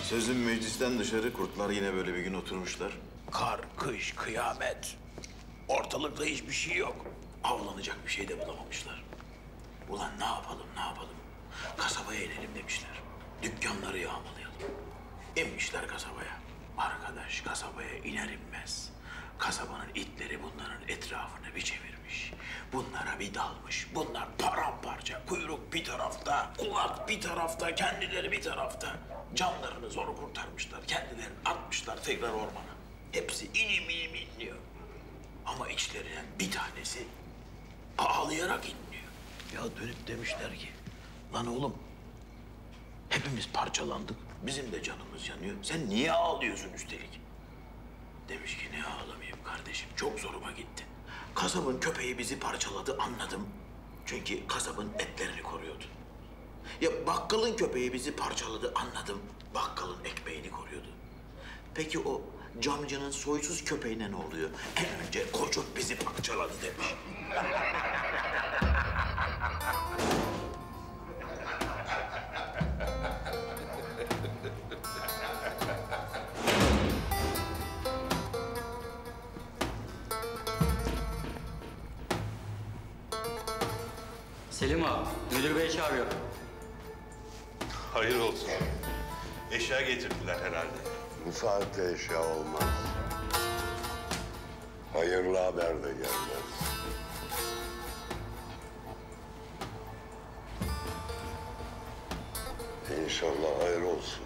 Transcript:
Sözün meclisten dışarı, kurtlar yine böyle bir gün oturmuşlar. Kar, kış, kıyamet. Ortalıkta hiçbir şey yok. Avlanacak bir şey de bulamamışlar. Ulan ne yapalım, ne yapalım? Kasabaya inelim demişler. Dükkanları yağmalayalım. İnmişler kasabaya. Arkadaş kasabaya iner inmez kasabanın itleri bunların etrafını bir çevirmiş. Bunlara bir dalmış. Bunlar paramparça. Kuyruk bir tarafta, kulak bir tarafta, kendileri bir tarafta. Canlarını zor kurtarmışlar. Kendilerini atmışlar tekrar ormana. Hepsi inim inim inliyor. Ama içlerinden bir tanesi ağlayarak inliyor. Ya dönüp demişler ki, lan oğlum hepimiz parçalandık. Bizim de canımız yanıyor. Sen niye ağlıyorsun üstelik? Demiş ki ne ağlamayayım kardeşim. Çok zoruma gitti. Kasabın köpeği bizi parçaladı anladım. Çünkü kasabın etlerini koruyordu. Ya bakkalın köpeği bizi parçaladı anladım. Bakkalın ekmeğini koruyordu. Peki o camcının soysuz köpeğine ne oluyor? En önce kocuk bizi parçaladı demiş. Selim abi, müdür bey çağırıyor. Hayır olsun. Eşya getirdiler herhalde. Bu saatte eşya olmaz. Hayırlı haber de gelmez. İnşallah hayır olsun.